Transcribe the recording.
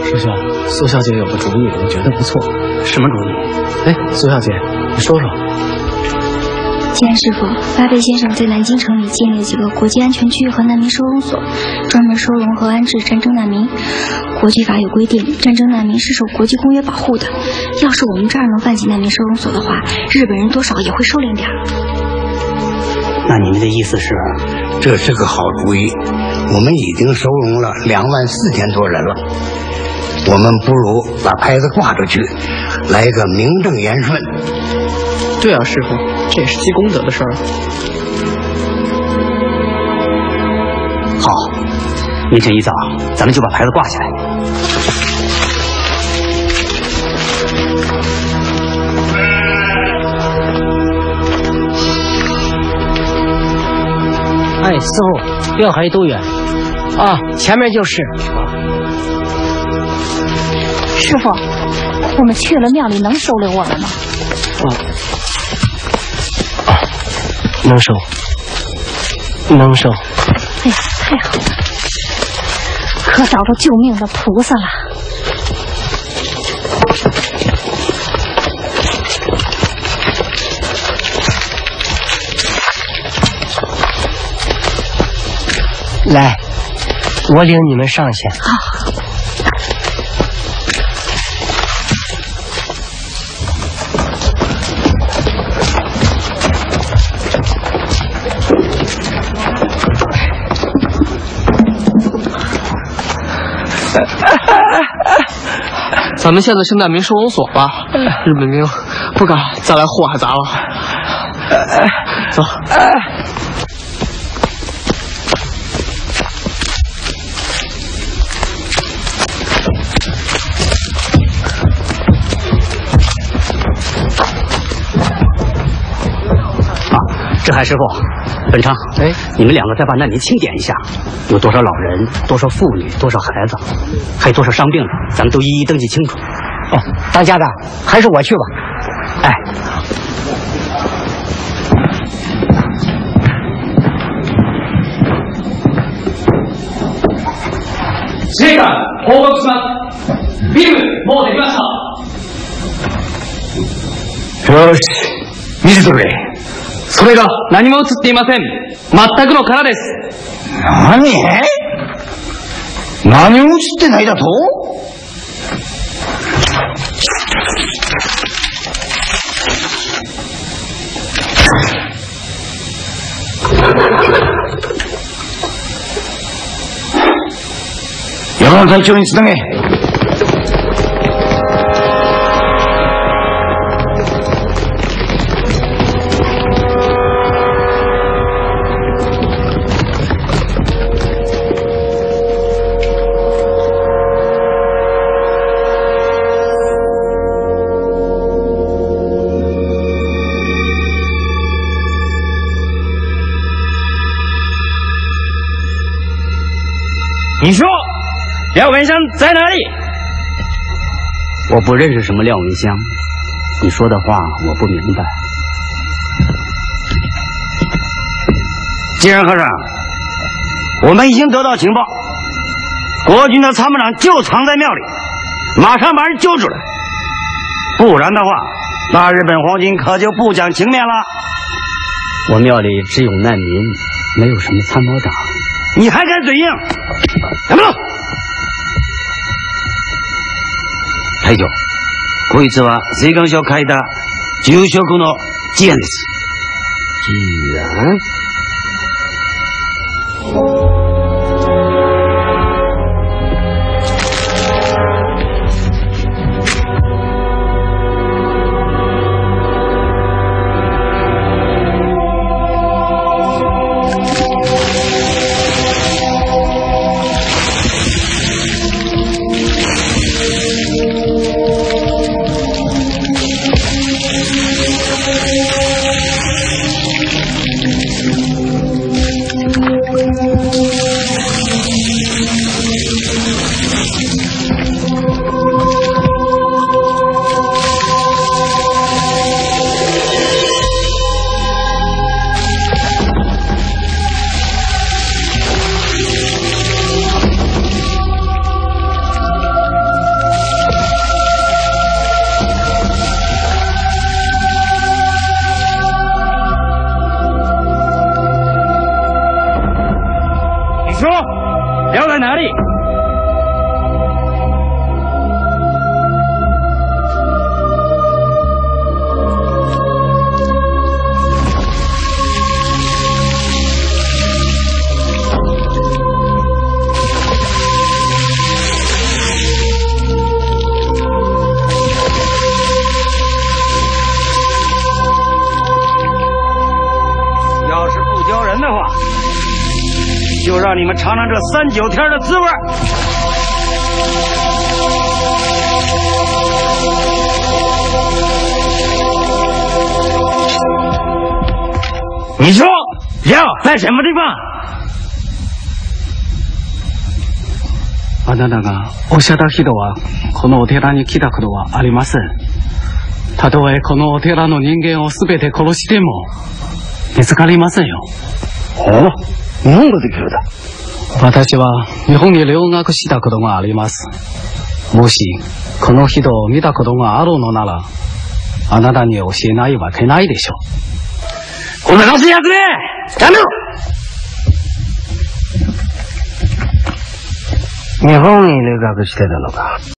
师兄，苏小姐有个主意，我觉得不错。什么主意？哎，苏小姐，你说说。 既然师傅，巴贝先生在南京城里建立了几个国际安全区和难民收容所，专门收容和安置战争难民。国际法有规定，战争难民是受国际公约保护的。要是我们这儿能办起难民收容所的话，日本人多少也会收敛点。 那你们的意思是？ 这是个好主意，我们已经收容了24000多人了。我们不如把牌子挂出去，来个名正言顺。 对啊，师傅，这也是积功德的事儿。 好，明天一早咱们就把牌子挂起来。 哎，师傅，庙还有多远？啊，前面就是。 师傅，我们去了庙里能收留我们吗？ 能收，能收。 哎呀，太好了，可找到救命的菩萨了。 来，我领你们上去。 好。 咱们现在是难民收容所吧？日本兵不敢再来祸害咱了。走。 志海师傅，本昌，哎，你们两个再把难民清点一下，有多少老人，多少妇女，多少孩子，还有多少伤病的，咱们都一一登记清楚。 哦，当家的还是我去吧。 哎。 司令官、報告します。ビルもうできました。 よし、見せてくれ。 それが何も映っていません。全くの空です。 何も映ってないだと？山田隊長につなげ。 你说廖文香在哪里？ 我不认识什么廖文香，你说的话我不明白。 金人和尚，我们已经得到情报，国军的参谋长就藏在庙里，马上把人救出来，不然的话，那日本皇军可就不讲情面了。 我庙里只有难民，没有什么参谋长。 你还敢嘴硬？やめろ！隊長、こいつは請願書を書いた住職の次男です。 既然。 让你们尝尝这39天的滋味。你说要在什么地方？ あなたがおっしゃった人はこのお寺に来たことはありません。たとえこのお寺の人間をすべて殺しても見つかりませんよ。 哦，日本語できるだ。 私は日本に留学したことがあります。もしこの人を見たことがあるのならあなたに教えないわけないでしょう。 お願いしやつね。やめろ。日本に留学してたのか。